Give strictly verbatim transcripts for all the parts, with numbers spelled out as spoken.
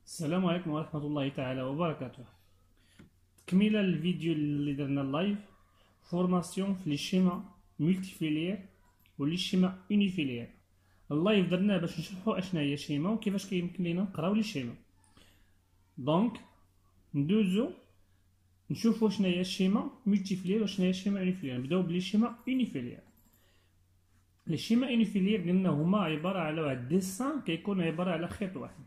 السلام عليكم ورحمة الله تعالى وبركاته. تكملة للفيديو اللي درنا اللايف فورماسيون في لي شيما مولتيفيليير و لي شيما اونيفيليير. اللايف درناه باش نشرحو اشنا هي شيما وكيفاش كيمكن لينا نقراو لي شيما. دونك ندوزو نشوفو شنا هي الشيما مولتيفيليير و شنا هي الشيما اونيفيليير. نبداو بلي شيما اونيفيليير. لي شيما اونيفيليير قلنا هما عبارة على واحد ديسان كيكون عبارة على خيط واحد.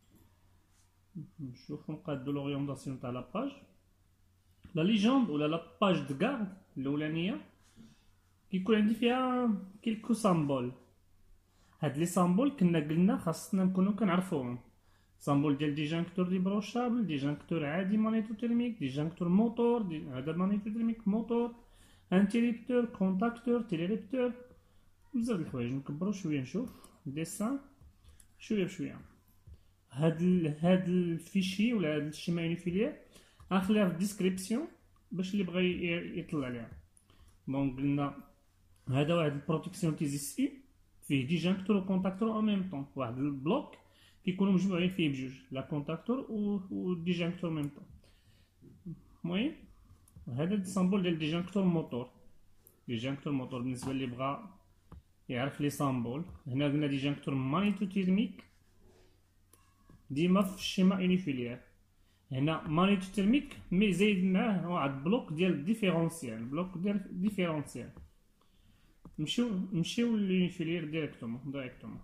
نشوفو نقادو لوريونطاسيون تاع لاباج. لا ليجوند ولا لا باج دو كارد الاولانيه كيكون عندي فيها كيلكو سامبول. هاد لي سامبول كنا قلنا خاصنا نكونو كنعرفوهم. سامبول ديال ديجانكتور ديبروشابل، ديجانكتور عادي مانيتوتيرميك، ديجانكتور موتور، دي هذا مانيتوتيرميك موتور، انتيريبتور، كونتاكتور، تيليريبتور، بزاف د الحوايج. نكبرو شويه نشوف ديسان شويه بشويه. هاد ال هاد الفيشي ولا هاد الشيما اونيفيليير غنخليها في الديسكريبسيون باش اللي بغى يطلع عليها. دونك قلنا هذا واحد البروتيكسيون تيزيس اي فيه ديجانكتور و كونتاكتور او ميم طون. واحد البلوك كيكونوا مجموعين فيه بجوج، لا كونتاكتور و ديجانكتور ميم طون. المهم هذا السامبول ديال ديجانكتور موتور. ديجانكتور موتور بالنسبه اللي بغى يعرف لي سامبول، هنا قلنا ديجانكتور مانيتوتيرميك ديما في الشيما اونيفيليير. هنا مانيتوتيرميك مي زايد معاه واحد بلوك ديال ديفيرونسيال، بلوك ديال ديفيرونسيال. نمشيو نمشيو لليونيفيليير ديريكتومون ديريكتومون.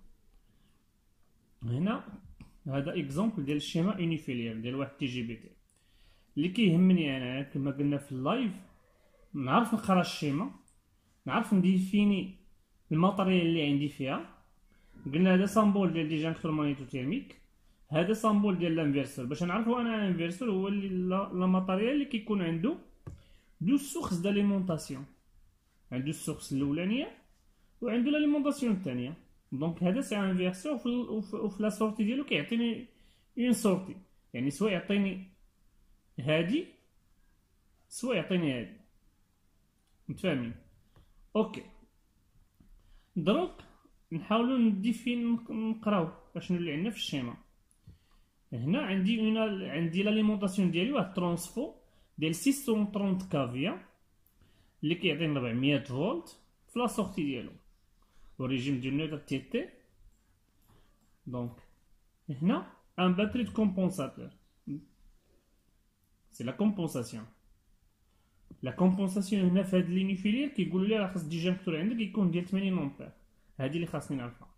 هنا هذا اكزومبل ديال الشيما اونيفيليير ديال واحد تي جي بي تي. اللي كيهمني انا كما قلنا في اللايف نعرف نقرا الشيما، نعرف نديفيني الماتريال اللي عندي فيها. قلنا هذا سامبول ديال ديجانكتور مانيتوتيرميك، هذا سامبول ديال لانفيرسور. باش نعرفو انا الانفيرسور هو اللي لا ماتيريال اللي كيكون عنده دو سورس داليمونطاسيون، عنده السورس الاولانيه وعنده لاليمونطاسيون الثانيه. دونك هذا سي انفيرسور وفي لا سورتي ديالو كيعطيني اون سورتي، يعني سوا يعطيني هادي سوا يعطيني هادي. متفاهمين؟ اوكي. دروك نحاولوا نديفين نقراو اشنو اللي عندنا في الشيما. هنا عندي اون عندي لاليمونطاسيون ديالي واحد ترونسفو ديال ستمية وثلاثين كافيا اللي كيعطيني أربعمية فولت في لا سورتي ديالو والريجيم ديال نوتر تي تي. دونك هنا ان باتري دو كومبونساتور سي لا كومبونساسيون. لا كومبونساسيون هنا في هاد لينيفيلير كيقولوا لي راه خاص ديجانكتور عندك يكون ديال ثمانين امبير. هادي اللي خاصني نعرفها.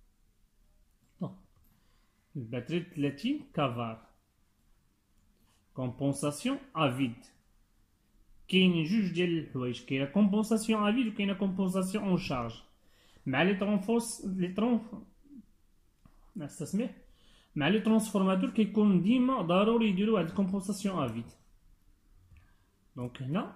الباتري ثلاثين كافار. كومبونساسيون افيد. كاينين جوج ديال الحوايج، كاينه كومبونساسيون افيد وكاينه كومبونساسيون اون شارج. مع لي ترونفوس لي ترون نستسمح مع لي ترانسفورماتور كيكون ديما ضروري يديروا واحد الكومبونساسيون افيد. دونك هنا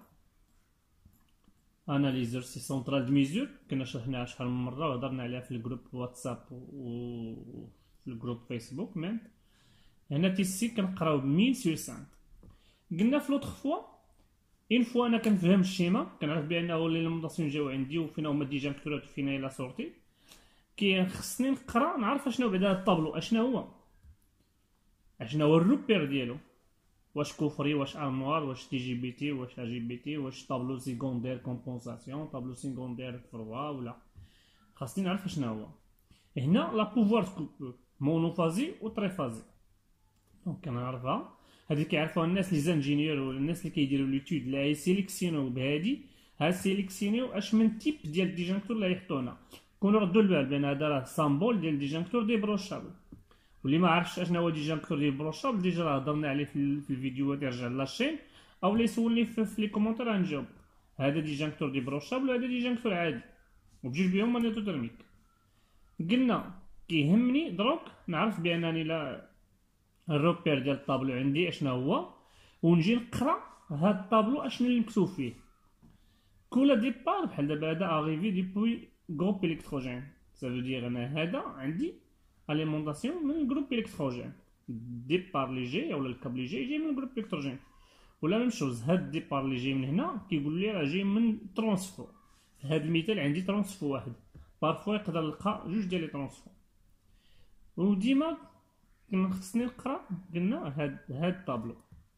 اناليزور سي سونترال دو ميزور كنا شرحناها شحال من مره وهضرنا عليها في الجروب واتساب و في الجروب فيسبوك ميم. هنا تيسي كنقراو مية سور خمسة. قلنا في لوطخ فوا اون فوا انا كنفهم الشيما كنعرف بانه لي ليمونطاسيون جاو عندي وفينا هما ديجانكتورات وفينا لا سورتي. كي خصني نقرا نعرف اشنو بعدا هاد الطابلو اشنو هو، اشنو هو الروبير ديالو، واش كوفري واش ارموار واش تي جي بي تي واش ا جي بي تي واش طابلو سيكوندير كومبونساسيون طابلو سيكوندير فروا ولا. خاصني نعرف اشنو هو. هنا لا بوفوار كوبور مونوفازي و تريفازي. دونك كنعرفها هادي كيعرفوها الناس لي زانجينيور ولا الناس اللي كيديروا ليتود لا يسيليكسيونو بهادي. ها سيليكسيونيو اش من تيب ديال ديجانكتور اللي يحطونا. كونوا ردوا البال بان هذا راه سامبول ديال ديجانكتور ديبروشابل. واللي ما عرفش اشنا هو ديجانكتور ديبروشابل ديجا راه هضرنا عليه في, في الفيديوهات يرجع لاشين او اللي يسولني في, في لي كومونتير غنجاوب. هذا ديجانكتور ديبروشابل وهذا ديجانكتور عادي وبجوج بهم مانيتوتيرميك. قلنا كيهمني دروك نعرف بانني لا الروبير ديال الطابلو عندي اشنا هو ونجي نقرا هاد الطابلو اشنو اللي مكتوب فيه. كل ديبار بحال دابا هذا اغيفي ديبوي جروب الكتروجين سافو دير انا هذا عندي اليمونطاسيون من جروب الكتروجين. ديبار لي جاي ولا الكابل لي جاي جاي من جروب الكتروجين. ولا ميم شوز هاد ديبار لي جاي من هنا كيقول لي راه جاي من ترونسفو. في هاد المثال عندي ترونسفو واحد، بارفوا يقدر نلقى جوج ديال لي ترونسفو. وديما كنا خصني نقرا قلنا هاد هاد الطابلو.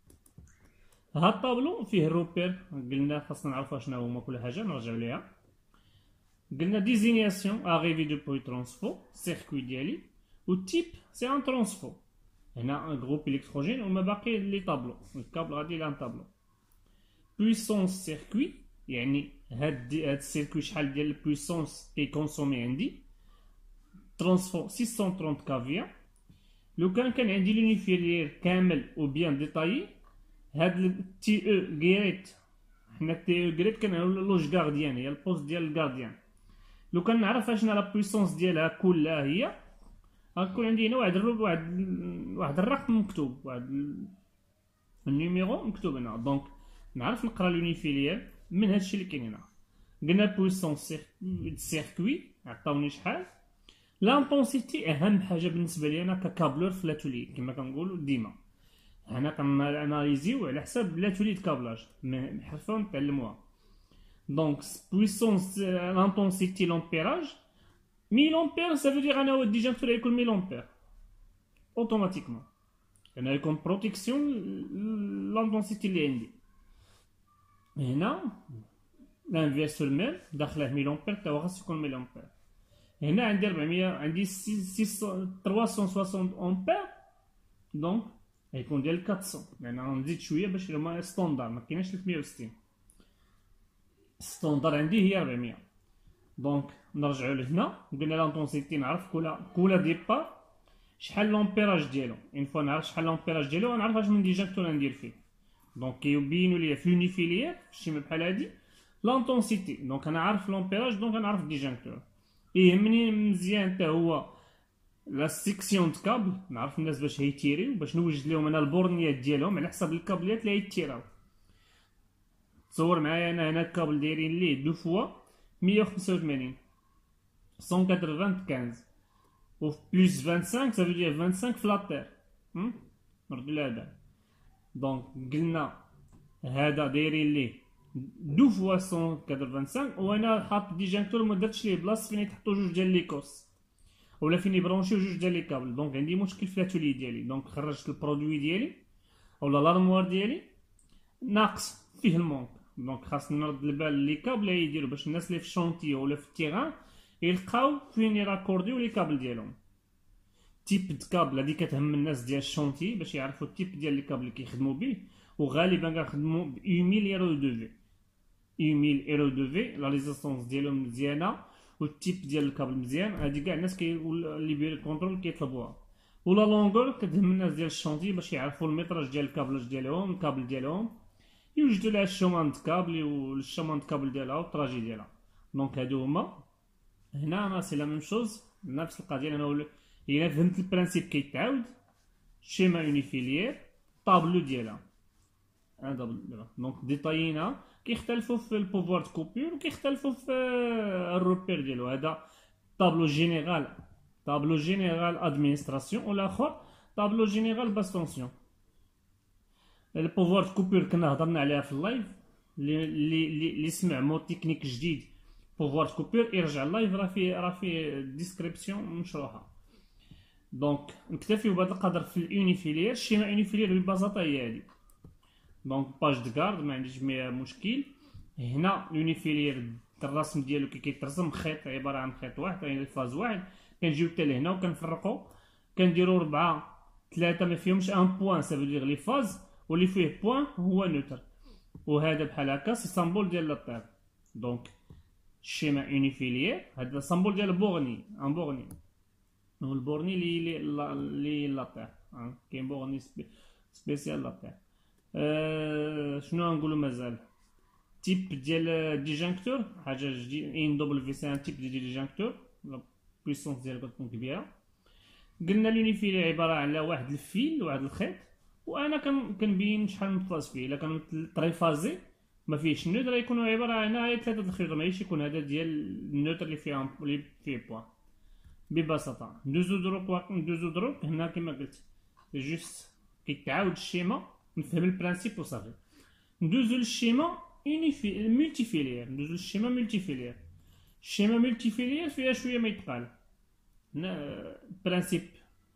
هاد الطابلو فيه الروبير، قلنا خاصنا نعرفوا شنو هما كل حاجه نرجعوا ليها. قلنا ديزينياسيون اغيفي دو بوي ترانسفو سيركوي ديالي، و تيب سي ان ترانسفو. هنا ان جروب الكتروجين وما باقي لي طابلو، الكابل غادي لان طابلو. بويسونس سيركوي يعني هاد هاد السيركوي شحال ديال البويسونس كيكونسومي عندي. ترانسفو ستمية وثلاثين كافيا. لو كان كان عندي لونيفيليير كامل او بيان ديتايي، هاد تي او غريت، حنا تي او غريت كنعملو لوج غارديان، هي البوست ديال الغارديان. لو كان نعرف اشنا لا بويسونس ديالها كلها هي، غتكون عندي هنا واحد الرب واحد واحد الرقم مكتوب، واحد النيميرو مكتوب هنا. دونك نعرف نقرا لونيفيليير من هادشي اللي كاين هنا. قلنا بويسونس سيركوي عطاوني شحال. لانطونسيتي اهم حاجه بالنسبه لي انا ككابلور في لاتولي كما كنقولوا ديما. هنا كناناليزيو على حساب لاتولي د كابلاج، حرفه نتعلموها. دونك بويسونس لانطونسيتي لومبيراج مية امبير، ça veut dire انا هو الديجاكتور يكون مية امبير اوتوماتيكمون، انا يكون بروتيكسيون لانطونسيتي اللي عندي. هنا لانفيرس الميم داخله مية امبير تا هو خاص يكون مية امبير. هنا عندي أربعمية، عندي ثلاثمية وثلاثين امبير، دونك غيكون ديال أربعمية، يعني غنزيد شويه باش هما ستوندار، ما كايناش ثلاثمية وستين. ستوندار عندي هي أربعمية. دونك نرجعوا لهنا، قلنا لانطونسيتي نعرف كل كل ديبار شحال لومبيراج ديالو. اون فوا نعرف شحال لومبيراج ديالو غنعرف اش من ديجاكتور ندير فيه. دونك كيبينوا لي في لونيفيليير فشي بحال هادي لانطونسيتي، دونك انا عارف لومبيراج، دونك غنعرف الديجاكتور. يهمني مزيان حتى هو لا سيكسيون د كابل، نعرف الناس باش هيتيريو، باش نوجد لهم انا البورنيات ديالهم على حسب الكابليات اللي هيتيراو. تصور معايا انا هنا الكابل دايرين ليه دو فوا مية وخمسة وثمانين مية وخمسة، و بلس خمسة وعشرين ça veut dire خمسة وعشرين في لاتير. نردو لهذا. دونك قلنا هذا دايرين ليه دو فوا مية وخمسة وثمانين، وانا حاط ديجاكتور ما درتش ليه بلاصه فين يتحطو جوج ديال ليكوس ولا فين يبرونشيو جوج ديال لي كابل. دونك عندي مشكل في لاتولي ديالي. دونك خرجت البرودوي ديالي اولا لارموار ديالي ناقص فيه المونك. دونك خاصني نرد البال لي كابل اللي يديروا باش الناس اللي في الشونتي ولا في التيران يلقاو فين يراكورديو لي كابل ديالهم. تيب د كابل هادي كتهم الناس ديال الشونتي باش يعرفوا التيب ديال لي كابل اللي كيخدموا به، وغالبا كنخدموا ب ألف ايرو دو في. ألف ايرو دو في لا ريزيستونس ديالهم مزيانه والتيب ديال الكابل مزيان. هادي كاع الناس كي اللي بير كونترول كيطلبوها. ولا لونغور كتهم الناس ديال الشونتي باش يعرفوا الميتراج ديال الكابلاج ديالهم، الكابل ديالهم يوجدوا لها الشومان د كابل والشومان د كابل ديالها والطراجي ديالها. دونك هادو هما. هنا انا سي لا ميم شوز نفس القضيه. انا الا فهمت البرانسيب كيتعاود شيما يونيفيليير طابلو ديالها هذا. دونك ديطاينا كيختلفوا في البوفوار د كوبور وكيختلفوا في الروبير ديالو. هذا طابلو جينيرال، طابلو جينيرال ادمينستراسيون، والاخر طابلو جينيرال باس طونسيون. البوفوار د كوبور كنا هضرنا عليها في اللايف. اللي اللي اللي سمع مو تكنيك جديد بوفوار د كوبور يرجع اللايف، راه فيه راه فيه ديسكريبسيون مشروحه. دونك نكتفيو بهذا القدر في اليونيفيليير. الشيما يونيفيليير ببساطه هي هادي. دونك باج د كارد ما عنديش فيها مشكل. هنا اليونيفيليير الرسم ديالو كي كيترسم خيط عباره عن خيط واحد، يعني الفاز واحد. كنجيو حتى لهنا وكنفرقو، كنديرو ربعه ثلاثه ما فيهمش ان بوان، سافو دير لي فاز، واللي فيه بوان هو نوتر. وهذا بحال هكا سي سامبول ديال لاطير. دونك الشيما يونيفيليير هذا سامبول ديال بورني، ان بورني. والبورني لي لي لاطير، كاين بورني سبيسيال لاطير. أه شنو نقولو مازال؟ تيب ديال ديجانكتور حاجه جديده. ان دبليو في سي ان تيب ديال ديجانكتور، لا بويسونس ديالها كتكون كبيره. قلنا لونيفيليير عباره على واحد الفيل واحد الخيط، وانا كنبين شحال من فاز فيه. الا كان تريفازي ما فيهش النوتر يكونوا عباره عن هاي ثلاثه د الخيوط، ماشي يكون هذا ديال النوتر اللي فيها اللي فيه بوان. ببساطه ندوزو دروك ندوزو دروك هنا كما قلت جوست كيتعاود الشيما، نفهم البرانسيب وصافي. ندوزو للشيما يونيفي ملتيفيليير. ندوزو للشيما ملتيفيليير. الشيما ملتيفيليير فيها شويه ما يتقال. هنا برانسيب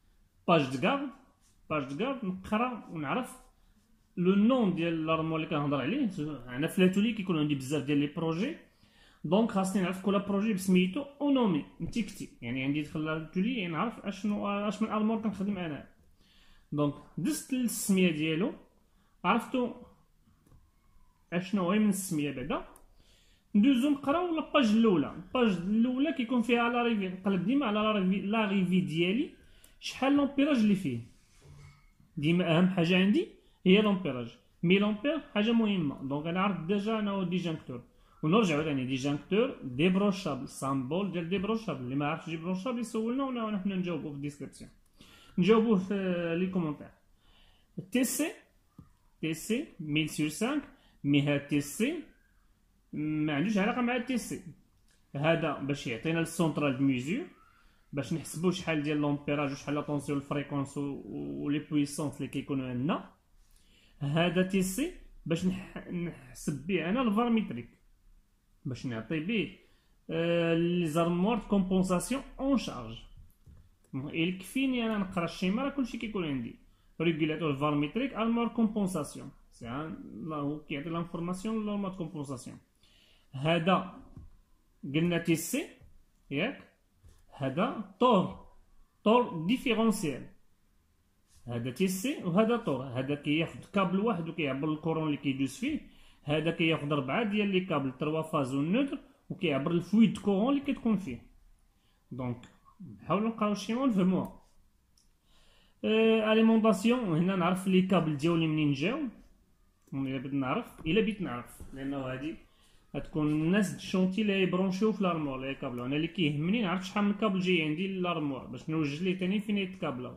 باج د كارد باج د كارد نقرا ونعرف لو نون ديال لارمور اللي كنهضر عليه. انا في لاتولي كيكون عندي بزاف ديال لي بروجي، دونك خاصني نعرف كل بروجي بسميتو اونومي متيكتي، يعني عندي دخل لاتولي نعرف اشنو اش من ارمور كنخدم انا. دونك دزت السميه ديالو، عرفتو اشنو هي من السميه بعدا. ندوزو نقراو لاباج الاولى. الباج الاولى كيكون فيها لا ريفي، نقلب ديما على لا ريفي لا ريفي ديالي شحال لومبيراج اللي فيه. ديما اهم حاجه عندي هي لومبيراج، مي لومبير حاجه مهمه. دونك انا عرفت ديجا انا هو ديجانكتور، ونرجعو ثاني ديجانكتور ديبروشابل، سامبول ديال ديبروشابل. اللي ما عرفش ديبروشابل يسولنا ولا حنا نجاوبو في الديسكريبسيون، نجاوبوه في لي كومونتير. تي سي تي سي ميل سور خمسة، مي هاد تي سي ما عندوش علاقه مع تي سي. هذا باش يعطينا السونترال دو ميزور، باش نحسبو شحال ديال لومبيراج وشحال لا طونسيون الفريكونس و لي بويسونس اللي كيكونوا عندنا. هذا تي سي باش نحسب به انا الفارميتريك، باش نعطي به لي زارموار كومبونساسيون اون شارج. يكفيني انا نقرا الشيما راه كلشي كيكون عندي. ريغولاتور فارميتريك ارمور كومبونساسيون، سي لا هو كيعطي لانفورماسيون لارمور كومبونساسيون. هذا قلنا تي سي ياك، هذا طور طور ديفيرونسيال. هذا تي سي وهذا طور. هذا كياخد كابل واحد وكيعبر الكورون اللي كيدوز فيه. هذا كياخد ربعة ديال لي كابل تروا فاز والنوتر وكيعبر الفويد كورون اللي كتكون فيه. دونك نحاولو نقراو الشيما ونفهموها. أه اليمونطاسيون هنا نعرف لي كابل ديالي منين جاو، الا بغيت نعرف الا بغيت نعرف لانه هادي غتكون الناس الشونتي اللي يبرونشيو في لارمور لي كابل. انا اللي كيهمني نعرف شحال من كابل جاي عندي للارمور باش نوجد ليه تاني فين يتكابلاو.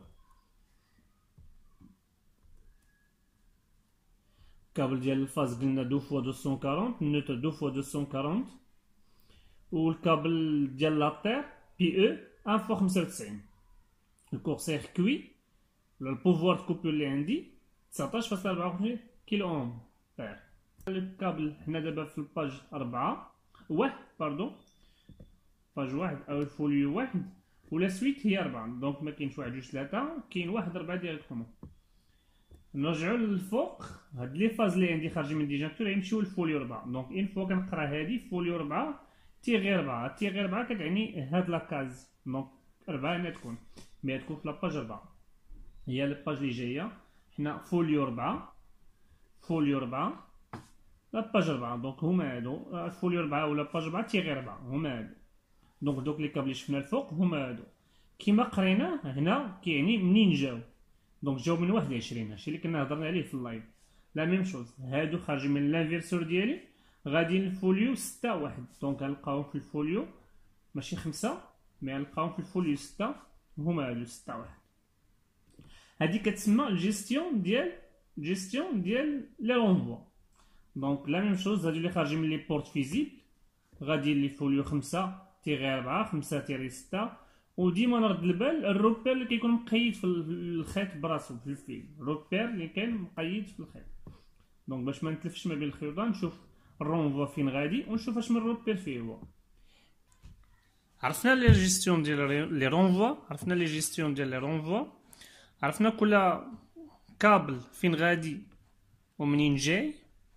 كابل ديال الفاز قلنا دو فوا دوسون كارونت، النوتر دو فوا دوسون كارونت، والكابل ديال لاطير بي او واحد فوا خمسة وتسعين. الكور سيركوي ولا البوفوار دو كوبول اللي عندي تسعطاش فاصلة أربعة وخمسين كيلو اوم طير. الكابل حنا دابا في الباج أربعة واحد باردون، باج واحد أو الفوليو واحد ولا سويت هي أربعة. دونك ما كاينش واحد جوج ثلاثة، كاين واحد أربعة ديريكتومون. نرجعو للفوق، هاد لي فاز اللي عندي خارجين من ديجانكتور يمشيو للفوليو أربعة. دونك اون فوا كنقرا هادي فوليو أربعة تيغي أربعة، تيغي أربعة كتعني هاد لاكاز. دونك أربعة هنا تكون، مي تكون في لاباج أربعة هي الباج اللي جايه. حنا فوليو أربعة فوليو أربعة لاباج أربعة. دونك هما هادو فوليو أربعة ولا باج أربعة تيغي أربعة هما هادو. دونك دوك لي كابل اللي شفنا الفوق هما هادو كيما قرينا هنا، كيعني منين جاو. دونك جاو من واحد وعشرين، هادشي اللي كنا هضرنا عليه في اللايف. لا ميم شوز، هادو خارجين من لانفيرسور ديالي غاديين للفوليو ستة واحد. دونك غنلقاوهم في الفوليو ماشي خمسة، مي غنلقاوهم في الفوليو ستة، هما هادو ستة واحد. هادي كتسمى الجيستيون ديال جيستيون ديال لي رونفوا. دونك لا ميم شوز، هادو اللي خارجين من لي بورت فيزيبل غاديين لي فوليو خمسة تيغي أربعة، خمسة تيغي ستة. وديما نرد البال الروبير اللي كيكون مقيد في الخيط براسو في الفيل، الروبير اللي كان مقيد في الخيط. دونك باش ما نتلفش ما بين الخيوطان نشوف الرونفوا فين غادي ونشوف اش من روبير فيه هو. عرفنا لي جيستيون ديال لي رونفوا، عرفنا لي جيستيون ديال لي رونفوا، عرفنا كل كابل فين غادي ومنين جاي.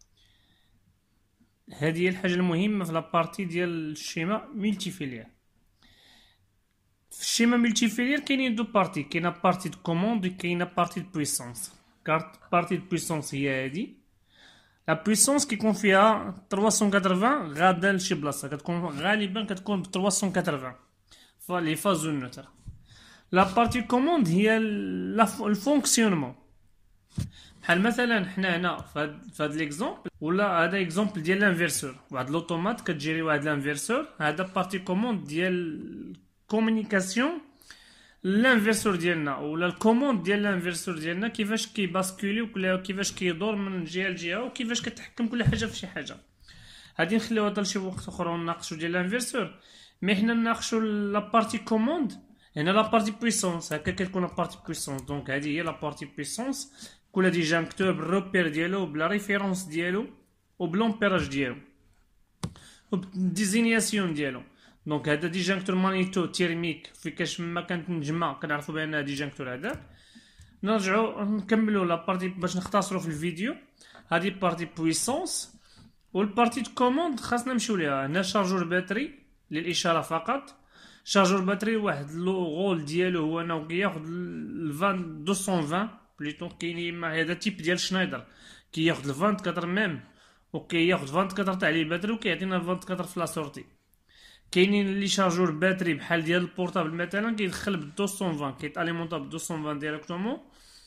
هذه هي الحاجه المهمه في لابارتي ديال الشيما ملتي فيلير. في الشيما ملتي فيلير كاينين دو بارتي، كاينه بارتي دو كوموند وكاينه بارتي دو بويسونس. كارت بارتي دو بويسونس هي هادي. لا بويسونس كيكون فيها ثلاثمية وثمانين غادا لشي بلاصه، كتكون غالبا كتكون ب ثلاثمية وثمانين فلي فاز والنوتر. لا بارتي كوموند هي الفونكسيونمون. بحال مثلا حنا هنا فهاد ليكزومبل، ولا هذا اكزومبل ديال لانفيرسور، واحد لوطومات كتجيري واحد لانفيرسور. هذا بارتي كوموند ديال كومونيكاسيون لانفيرسور ديالنا، ولا الكوموند ديال لانفيرسور ديالنا كيفاش كيباسكولي ولا كيفاش كيدور من جهه لجهه وكيفاش كتحكم كل حاجه في شي حاجه. هادي نخليوها حتى لشي وقت اخر ونناقشوا ديال لانفيرسور. مي حنا نناقشوا لا بارتي كوموند هنا، لا بارتي بويسونس. هكا كتكون لا بارتي بويسونس. دونك هذه هي لا بارتي بويسونس، كل ديجانكتور بالروبير ديالو بلا ريفيرونس ديالو وبلومبيراج ديالو وبالديزينياسيون ديالو. دونك هذا ديجانكتور مانيتو تيرميك في كاش ما كانت نجمه كنعرفوا بان ديجانكتور هذاك. نرجعوا نكملوا لا بارتي باش نختصروا في الفيديو. هذه بارتي بويسونس، والبارتي دو كوموند خاصنا نمشيو ليها. هنا شارجور باتري للاشاره فقط. شارجور باتري واحد لو غول ديالو هو انه كياخذ ال مئتين وعشرين بليتو. كاين هذا تيب ديال شنايدر كياخذ ال أربعة وعشرين ميم، وكياخذ أربعة وعشرين تاع لي باتري وكيعطينا أربعة وعشرين في لا سورتي. كاينين اللي شارجور باتري بحال ديال البورطابل مثلا كيدخل ب مئتين وعشرين كيتاليمونطا ب مئتين وعشرين ديريكتومون.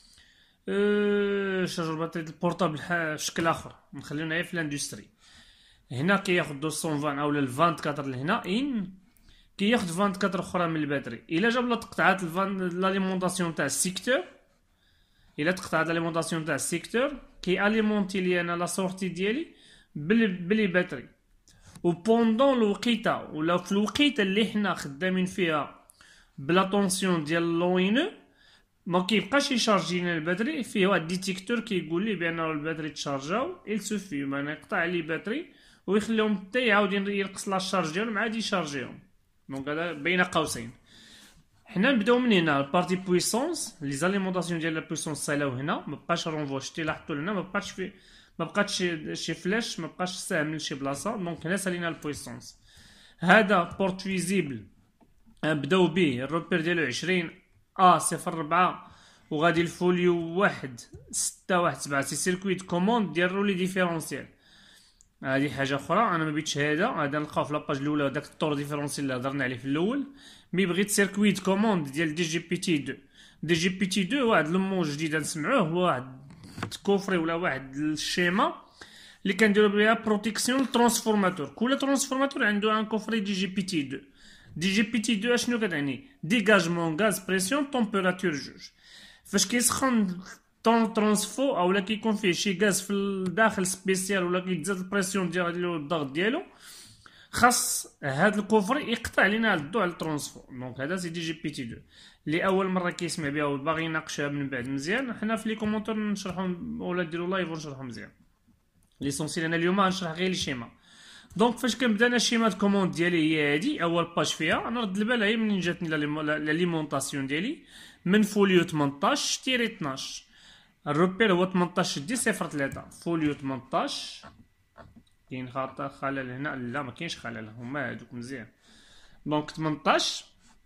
أه شارجور باتري ديال البورطابل شكل اخر نخليونا غير في الاندستري. هنا كياخذ مئتين وعشرين اولا ال أربعة وعشرين لهنا ان كياخذ أربعة وعشرين اخرى من الباتري. الا جاب لا تقطعات لاليمونطاسيون تاع السيكتور، الا تقطعات لاليمونطاسيون تاع السيكتور كياليمونتي لي انا لا سورتي ديالي بلي بلي باتري. و بوندون الوقيته ولا في الوقيته اللي حنا خدامين فيها بلا طونسيون ديال لوينو ما كيبقاش يشارجينا الباتري. فيه واحد ديتيكتور كيقول لي بان الباتري تشارجاو il suffit ما يقطع لي باتري ويخليهم حتى يعاود ينقص لا الشارج ديالهم عاد يشارجيهم. دونك هذا بين قوسين. حنا نبداو من هنا البارتي بويسونس لي زاليمونطاسيون ديال لا بويسونس سالاو هنا. ما بقاش رونفو شتي لاحظتوا هنا ما بقاش في ما بقاتش شي فلاش، ما بقاش ساهم لشي بلاصه. دونك هنا سالينا البويسونس. هذا بورت فيزيبل نبداو به الروبير ديالو عشرين ا صفر أربعة وغادي الفوليو واحد ستة واحد سبعة. سي سيركويت كوموند ديال رولي ديفيرونسيال. هذه حاجه اخرى انا ما بيتش هذا هذا نلقاو في لاباج الاولى داك الطور ديفيرونسيال اللي هضرنا عليه في الاول. مي بغيت سيركويت كوموند ديال دي جي بي تي اثنين. دي جي بي تي اثنين واحد المو جديد نسمعوه، هو واحد كوفري ولا واحد الشيما اللي كنديروا بها بروتيكسيون ترانسفورماتور. كل ترانسفورماتور عنده ان كوفري دي جي بي تي اثنين. دي جي بي تي اثنين اشنو كتعني؟ ديغاجمون غاز بريسيون تمبيراتور جوج. فاش كيسخن طون ترانسفو اولا كيكون فيه شي غاز في الداخل سبيسيال ولا كيتزاد البريسيون ديالو الضغط ديالو، خاص هاد الكوفري يقطع لينا الضوء على الترانسفو. دونك هذا سي دي جي بي تي اثنين. اللي اول مره كيسمع بها وباغي يناقشها من بعد مزيان، حنا في لي كومونتير نشرحوا ولا ديروا لايف ونشرحوا مزيان. ليسونسيال انا اليوم غنشرح غير الشيما. دونك فاش كنبدا انا الشيما د كوموند ديالي هي هادي اول باج فيها. نرد البال هي منين جاتني لاليمونطاسيون ديالي من فوليو ثمنطاش تيري اثناش. الروبير هو ثمنطاش دي صفر ثلاثة. فوليو ثمنطاش كاين خاطر خلل هنا؟ لا ما كاينش خلل، هما هادوك مزيان. دونك ثمنطاش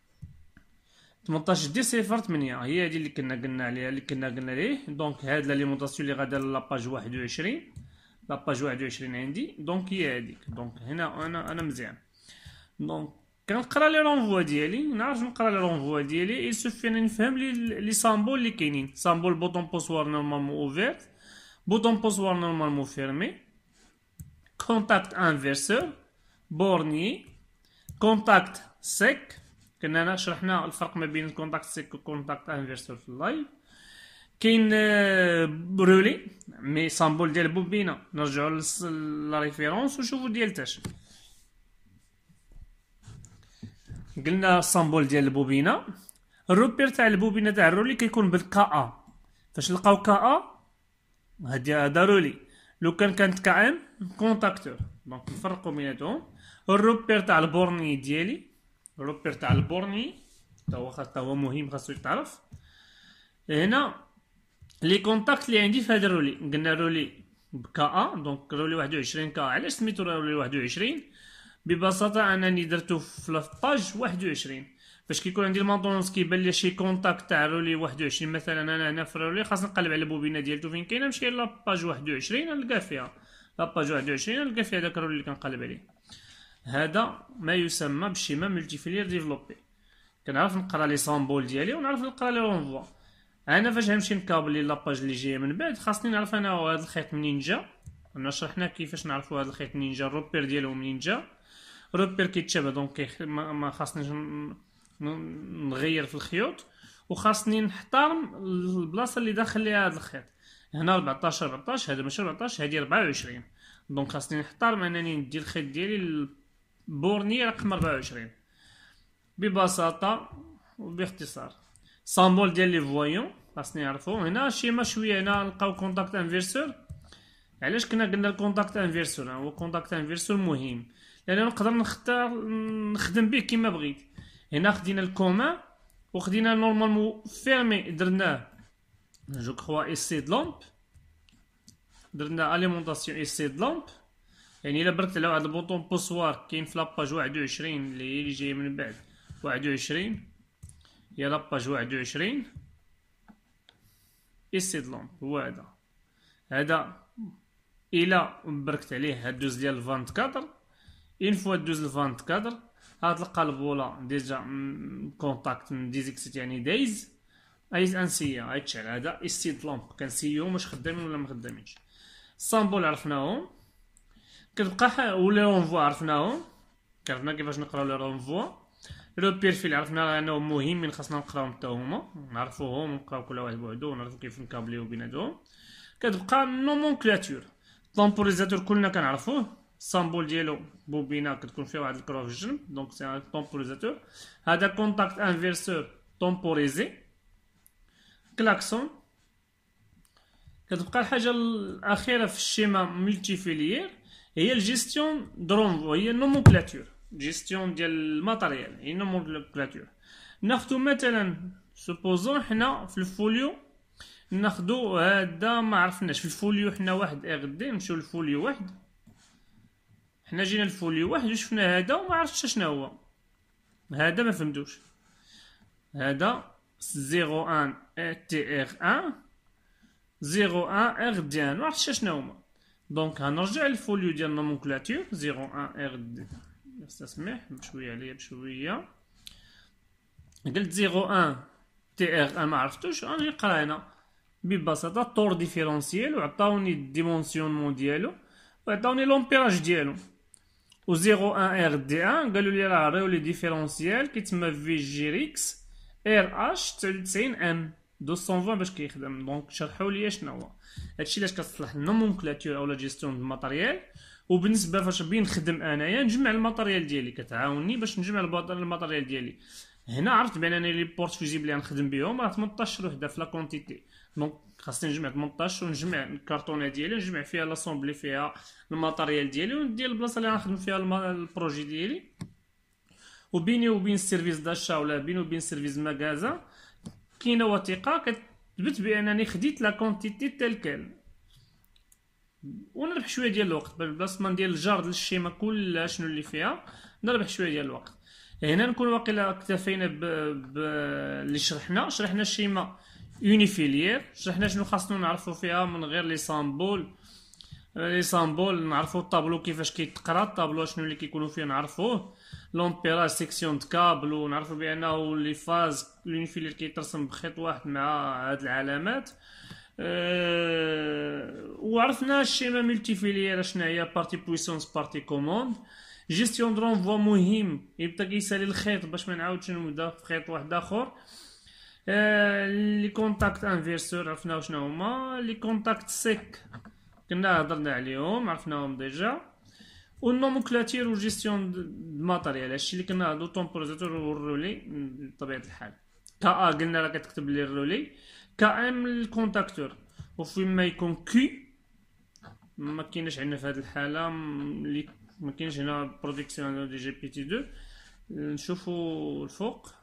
ثمنطاش دي صفر ثمانية هي هادي اللي كنا قلنا عليها اللي كنا قلنا ليه. دونك هاد لاليمونطاسيون اللي غادا لاباج واحد وعشرين لاباج واحد وعشرين عندي. دونك هي هاديك. دونك هنا انا انا مزيان. دونك كنقرا لي رونفوا ديالي، نعرف نقرا لي رونفوا ديالي. اي سوفي نفهم لي لي سامبول اللي كاينين. سامبول بوطون بوسوار نورمالمون اوفير، بوطون بوسوار نورمالمون فيرمي، كونتاكت انفيرسور، بورني، كونتاكت سيك. كنا انا شرحنا الفرق ما بين كونتاكت سيك وكونتاكت انفيرسور في اللايف. كاين رولي مي سامبول ديال بوبينه. نرجعوا لا ريفيرونس ونشوفوا ديال تاش. قلنا السامبول ديال البوبينه. الروبير تاع البوبينه تاع الرولي كيكون بالكا ا. فاش نلقاو كا ا هادي هذا رولي. لو كان كانت كا ام كونتاكتور. دونك نفرقوا بيناتهم. الروبير تاع البورني ديالي، الروبير تاع البورني تا هو حتى هو مهم خاصو يتعرف. هنا لي كونتاكت اللي عندي في هذا الرولي. قلنا رولي بكا ا. دونك رولي واحد وعشرين كا. علاش سميتو رولي واحد وعشرين؟ ببساطه انني درتو في لاباج واحد وعشرين. فاش كيكون عندي الماطونس كيبان لي شي كونتاكت تاع رولي واحد وعشرين مثلا، انا هنا في رولي خاص نقلب على البوبينه ديالتو فين كاينه، نمشي لاباج واحد وعشرين نلقى فيها لاباج واحد وعشرين نلقى فيها داك الرولي اللي كنقلب عليه. هذا ما يسمى بالشيما ملتيفيلير ديفلوبي. كنعرف نقرا لي سامبول ديالي ونعرف نقرا لي رونفوا. انا فاش غنمشي نكابلي لاباج اللي جايه من بعد خاصني نعرف انا هذا الخيط منين جا. انا شرحنا كيفاش نعرفوا هذا الخيط منين جا، الروبير ديالو منين جا. الروبير كيتشابه دونك ما خاصنيش نغير في الخيوط، وخاصني نحترم البلاصه اللي داخل ليها هذا الخيط. هنا أربعطاش أربعطاش، هذا ماشي أربعطاش، هذه أربعة وعشرين. دونك خاصني نحترم انني ندير الخيط ديالي البورني رقم أربعة وعشرين ببساطه وباختصار. سامبول ديال لي فويون خاصني نعرفو. هنا شيما شويه هنا نلقاو كونتاكت انفيرسور. علاش كنا قلنا الكونتاكت انفيرسور؟ هو كونتاكت انفيرسور مهم لأن نقدر نختار نخدم به كيما بغيت. هنا خدينا الكومان وخدينا نورمالمون فيرمي درناه جو كخوا اسي د لامب، درنا اليمونطاسيون اسي د لامب. يعني الا بركت على واحد البوطون بوسوار كاين في لاباج واحد وعشرين اللي هي اللي جايه من بعد واحد وعشرين، هي لاباج واحد وعشرين اسي د لامب هو هذا. هذا الا بركت عليه هادوز ديال أربعة وعشرين، اون فوا دوز ل أربعة وعشرين هاد القلبوله ديجا كونتاكت من ديزيكسيت يعني دايز ايز انسيه غيتشعل. هذا اسي د لامب كنسيوهم واش خدامين ولا مخدامينش. السامبول عرفناهم، كتبقى ولا رونفوا عرفناهم، عرفنا كيفاش نقراو لي رونفوا. لو بيرفيل عرفنا انهم مهمين خاصنا نقراوهم حتى هما، نعرفوهم ونقراو كل واحد بوحدو ونعرفو كيف نكابليو بيناتهم. كتبقى نومونكلاتور. طومبوريزاتور كلنا كنعرفوه، السامبول ديالو بوبينا كتكون فيها واحد الكرو في الجنب دونك سي ان طومبوريزاتور. هذا كونتاكت انفيرسور طومبوريزي. كلاكسون. كتبقى الحاجه الاخيره في الشيما ملتي فيليير هي الجيستيون درونفو، هي النومونكلاتور، جيستيون ديال الماتيريال هي النومونكلاتور. ناخدو مثلا سوبوزون حنا في الفوليو ناخدو هذا ما عرفناش في الفوليو حنا واحد اغ دي، نمشيو للفوليو واحد، حنا جينا للفوليو واحد وشفنا هذا وما عرفتش شنو هو هذا، ما فهمتوش. هذا صفر واحد تي ار واحد صفر واحد ار دي واحد، ما عرفتش شنو هما. دونك غنرجع للفوليو ديال النومونكلاتور صفر واحد ار دي، نستسمح بشويه عليا بشويه. قلت صفر واحد تي ار ما عرفتوش، راني نقرا هنا ببساطه طور ديفيرونسييل وعطاوني الديمونسيونمون ديالو وعطاوني لومبيراج ديالو. و صفر واحد ار دي واحد قالوا لي راه ريو لي ديفيرونسييل كيتسمى في جي اكس ار اش تسعة وتسعين ام مئتين وعشرين باش كيخدم. دونك شرحوا لي شنو هو هادشي علاش كتصلح النومونكلاتور اولا جيستيون دو الماتيريال. وبالنسبه فاش بغي نخدم انايا نجمع الماتيريال ديالي، كتعاوني باش نجمع الماتيريال ديالي. هنا عرفت بان انا لي بورت فيزيبل اللي غنخدم بهم راه ثمنطاش وحده في لا كونتيتي، دونك خاصني نجمع ثمنطاش ونجمع الكارطونه ديالي نجمع فيها لاسومبلي فيها الماتيريال ديالي وندير البلاصه اللي غنخدم فيها البروجي ديالي. وبيني وبين السيرفيس داشا ولا بيني وبين سيرفيس ماغازا كاينه وثيقه كتثبت بانني خديت لا كونتيتي تلكال، ونربح شويه ديال الوقت بلاصه ما ندير الجارد للشيما كلها شنو اللي فيها، نربح شويه ديال الوقت. هنا نكون واقيلا اكتفينا ب... ب... اللي شرحنا شرحنا الشيما يونيفيليير، شرحنا شنو خاصنا نعرفو فيها من غير لي سامبول. لي سامبول نعرفو الطابلو كيفاش كيتقرا، الطابلو شنو اللي كيكونوا فيه نعرفوه، لومبيراج سيكسيون د كابل، ونعرفو بانه لي فاز اليونيفيليير كيترسم بخيط واحد مع هاد العلامات. أه... وعرفنا الشيما ملتيفيليير شنو هي، بارتي بويسونس بارتي كوموند. جيستيون درونفوا مهم، يبدا كيسالي الخيط باش ما نعاودش نبدا في خيط واحد اخر. أه... لي كونتاكت انفيرسور عرفنا شنو هما، لي كونتاكت سيك كنا هضرنا عليهم عرفناهم ديجا. والنومونكلاتور وجيستيون د ماتيريال هادشي اللي كنا هادو طومبوريزاتور والرولي بطبيعه الحال. كا ا قلنا راه كتكتب لي الرولي، كا ام الكونتاكتور، وفين ما يكون كي ما كايناش عندنا في هذه الحاله اللي ما كاينش هنا برودكسيون دي جي بي تي اثنين. نشوفوا الفوق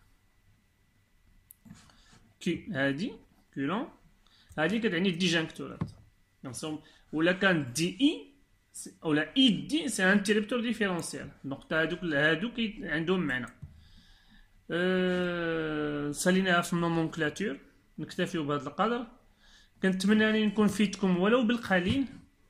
كي هادي كولون هادي كتعني ديجانكتورات ولا كان دي اي ولا اي دي سي ان انتربتور ديفيرونسيال. دونك هادوك هادوك عندهم معنى. أه ساليناها في النومونكلاتور. نكتفيو بهذا القدر، كنتمنى اني نكون فيتكم ولو بالقليل.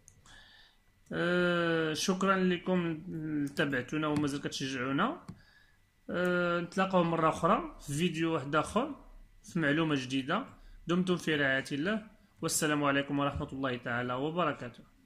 أه شكرا لكم تابعتونا ومازال كتشجعونا. أه نتلاقاو مره اخرى في فيديو واحد اخر في معلومه جديده. دمتم في رعايه الله، والسلام عليكم ورحمه الله تعالى وبركاته.